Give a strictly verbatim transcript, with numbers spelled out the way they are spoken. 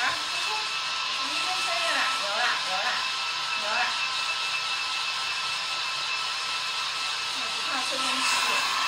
啊，不错，你已经承认了，有了，有了，有了。我不怕吃东西。